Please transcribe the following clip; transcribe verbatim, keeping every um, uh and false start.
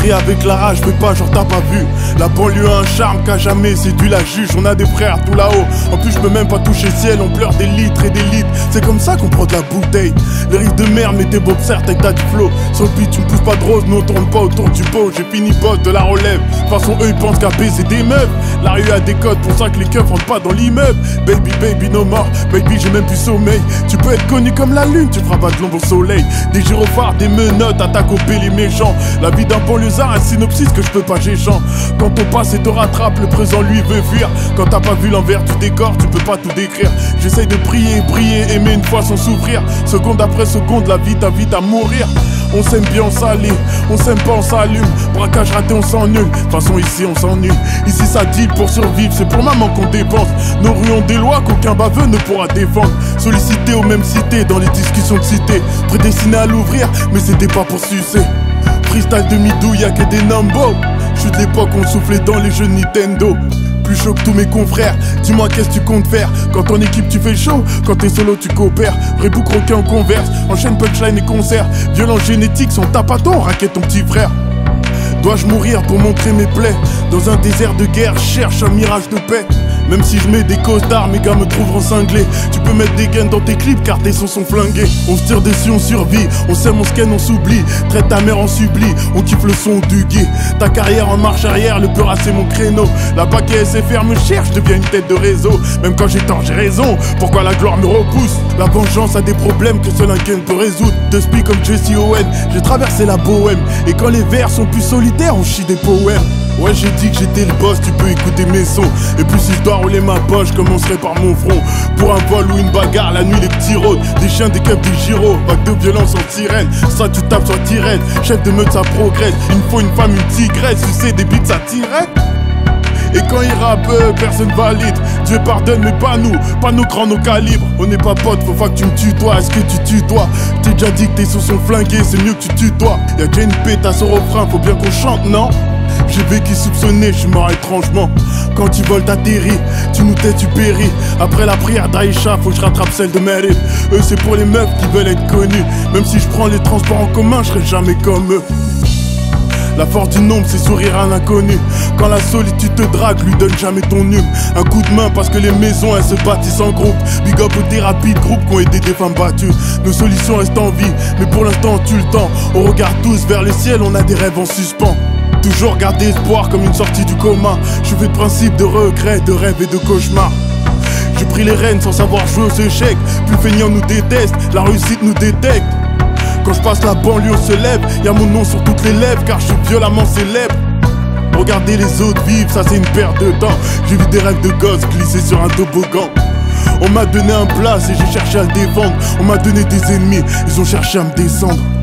crie avec la rage, fais pas genre t'as pas vu. La banlieue a un charme qu'a jamais séduit la juge. On a des frères tout là-haut, en plus je peux même pas toucher le ciel. On pleure des litres et des litres, c'est comme ça qu'on prend de la bouteille. Les rives de merde, mais t'es boxer, t'as que t'as du flow. Sur le beat tu me pousses pas de rose, nous on tourne pas autour du pot. J'ai fini boss de la relève, de toute façon eux ils pensent qu'à baiser des meufs. La rue a des codes, pour ça que les keufs rentrent pas dans l'immeuble. Baby, baby, no more, baby j'ai même plus sommeil. Tu peux être connu comme la lune, tu feras pas de l'ombre au soleil. Des gyrophares, des menottes, attaque au P les méchants. La vie d'un banlieusard, un synopsis que je peux pas géchant. Quand on passe et te rattrape, le présent lui veut fuir. Quand t'as pas vu l'envers du décor, tu peux pas tout décrire. J'essaye de prier, prier, aimer une fois sans souffrir. Seconde après seconde, la vie t'invite à mourir. On s'aime bien, on s'allie, on s'aime pas, on s'allume. Braquage raté, on s'ennuie. De toute façon ici on s'ennuie. Ici ça deal pour survivre, c'est pour maman qu'on dépense. Nos rues ont des lois qu'aucun baveux ne pourra défendre. Sollicité aux mêmes cités, dans les discussions de cité. Prédestiné à l'ouvrir, mais c'était pas pour sucer. Freestyle demi-douille, y'a que des numbos. J'suis de l'époque, on soufflait dans les jeux Nintendo. Plus chaud que tous mes confrères, dis-moi qu'est-ce que tu comptes faire. Quand en équipe tu fais chaud, quand t'es solo tu coopères. Rebou croquin on converse, enchaîne punchline et concert. Violence génétique, son tape à ton raquette ton petit frère. Dois-je mourir pour montrer mes plaies? Dans un désert de guerre, je cherche un mirage de paix. Même si je mets des costards, mes gars me trouveront cinglé. Tu peux mettre des gains dans tes clips car tes sons sont flingués. On se tire dessus, on survit, on s'aime, on se ken, on s'oublie. Traite ta mère en subli, on kiffe le son du guet. Ta carrière en marche arrière, le peur c'est mon créneau. Là-bas qui S F R me cherche, devient une tête de réseau. Même quand j'ai tort, j'ai raison, pourquoi la gloire me repousse? La vengeance a des problèmes que seul un ken peut résoudre. De speak comme Jesse Owen, j'ai traversé la bohème. Et quand les vers sont plus solitaires, on chie des poèmes. Ouais j'ai dit que j'étais le boss, tu peux écouter mes sons. Et puis si je dois rouler ma poche, je commencerai par mon front. Pour un vol ou une bagarre, la nuit les petits rôdes. Des chiens, des keufs, des gyros. Vague de violence en sirène, soit tu tapes, soit tirette. Chef de meute ça progresse, il me faut une femme, une tigresse. Tu sais des beats ça tirait. Et quand il rappe, personne valide. Dieu pardonne mais pas nous, pas nos grands, nos calibres. On n'est pas potes, faut pas que tu me tutoies. Est-ce que tu tutoies? T'es déjà dit que tes sons sont flingués, c'est mieux que tu tutoies. Y'a déjà une pétasse au refrain, faut bien qu'on chante, non? J'ai vécu soupçonné, je suis mort étrangement. Quand tu voles t'atterris, tu nous tais, tu péris. Après la prière d'Aïcha, faut que je rattrape celle de Mérite. Eux c'est pour les meufs qui veulent être connues. Même si je prends les transports en commun, je serai jamais comme eux. La force du nombre, c'est sourire à l'inconnu. Quand la solitude te drague, lui donne jamais ton hume. Un coup de main parce que les maisons elles se bâtissent en groupe. Big up aux thérapies de groupe qui ont aidé des femmes battues. Nos solutions restent en vie, mais pour l'instant on tue le temps. On regarde tous vers le ciel, on a des rêves en suspens. Toujours garder espoir comme une sortie du coma. Je fais de principe de regret, de rêve et de cauchemar. J'ai pris les rênes sans savoir jouer aux échecs. Plus feignants nous détestent, la réussite nous détecte. Quand je passe la banlieue on se lève, y'a mon nom sur toutes les lèvres car je suis violemment célèbre. Regardez les autres vivre, ça c'est une perte de temps. J'ai vu des rêves de gosses glisser sur un toboggan. On m'a donné un place et j'ai cherché à le défendre. On m'a donné des ennemis, ils ont cherché à me descendre.